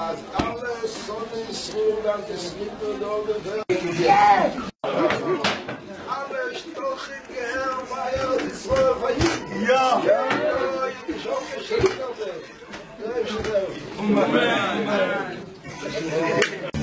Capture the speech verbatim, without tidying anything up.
als alle Sonnenstrahlen des Mittelerde Welt. Alle Stochen gehören bei Israel verhindert. Ja! Ja, ich hoffe, ich schicke das.